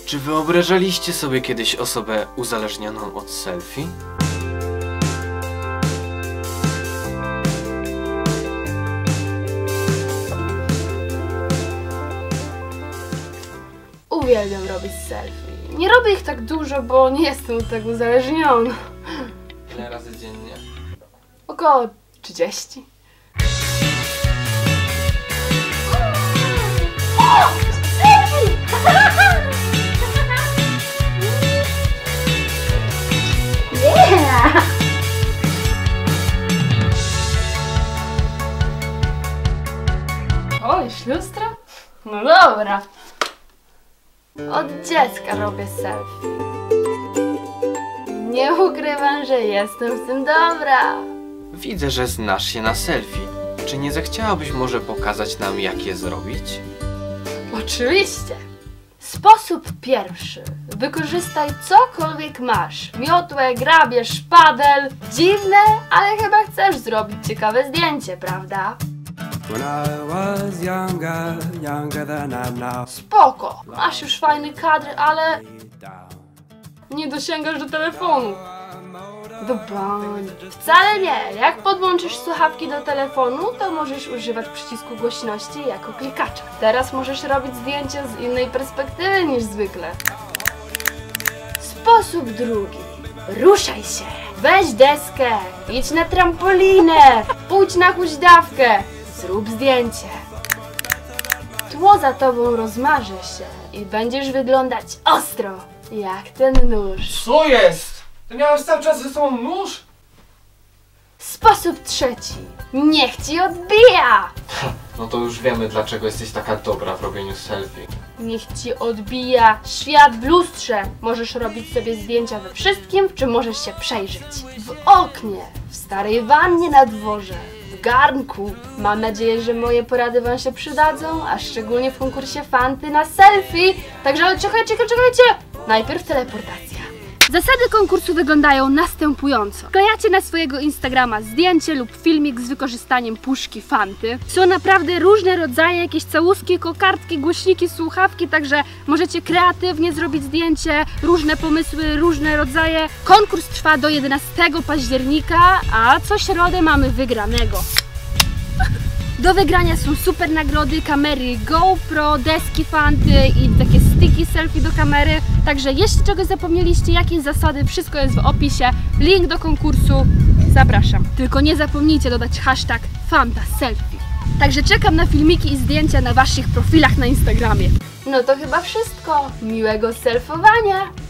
Czy wyobrażaliście sobie kiedyś osobę uzależnioną od selfie? Uwielbiam robić selfie. Nie robię ich tak dużo, bo nie jestem od tego uzależniona. Ile razy dziennie? Około 30. O, już lustro? No dobra. Od dziecka robię selfie. Nie ukrywam, że jestem w tym dobra. Widzę, że znasz się na selfie. Czy nie zechciałabyś może pokazać nam, jak je zrobić? Oczywiście. Sposób pierwszy. Wykorzystaj cokolwiek masz. Miotłę, grabież, szpadel. Dziwne, ale chyba chcesz zrobić ciekawe zdjęcie, prawda? Spoko. Masz już fajny kadr, ale nie dosięgasz do telefonu. Do bani. Wcale nie. Jak podłączysz słuchawki do telefonu, to możesz używać przycisku głośności jako klikacza. Teraz możesz robić zdjęcia z innej perspektywy niż zwykle. Sposób drugi. Ruszaj się. Weź deskę. Idź na trampolinę. Pójdź na huśtawkę. Zrób zdjęcie. Tło za tobą rozmarzy się i będziesz wyglądać ostro, jak ten nóż. Co jest? Ty miałeś cały czas ze sobą nóż? Sposób trzeci. Niech ci odbija! No to już wiemy, dlaczego jesteś taka dobra w robieniu selfie. Niech ci odbija świat w lustrze. Możesz robić sobie zdjęcia we wszystkim, w czym możesz się przejrzeć. W oknie, w starej wannie na dworze, w garnku. Mam nadzieję, że moje porady wam się przydadzą, a szczególnie w konkursie Fanty na selfie. Także czekajcie. Najpierw teleportacja. Zasady konkursu wyglądają następująco. Wklejacie na swojego Instagrama zdjęcie lub filmik z wykorzystaniem puszki Fanty. Są naprawdę różne rodzaje, jakieś całuski, kokardki, głośniki, słuchawki, także możecie kreatywnie zrobić zdjęcie, różne pomysły, różne rodzaje. Konkurs trwa do 11 października, a co środę mamy wygranego. Do wygrania są super nagrody, kamery GoPro, deski Fanty i takie sticky selfie do kamery. Także jeśli czegoś zapomnieliście, jakieś zasady, wszystko jest w opisie. Link do konkursu, zapraszam. Tylko nie zapomnijcie dodać hashtag FantaSelfie. Także czekam na filmiki i zdjęcia na waszych profilach na Instagramie. No to chyba wszystko. Miłego selfowania!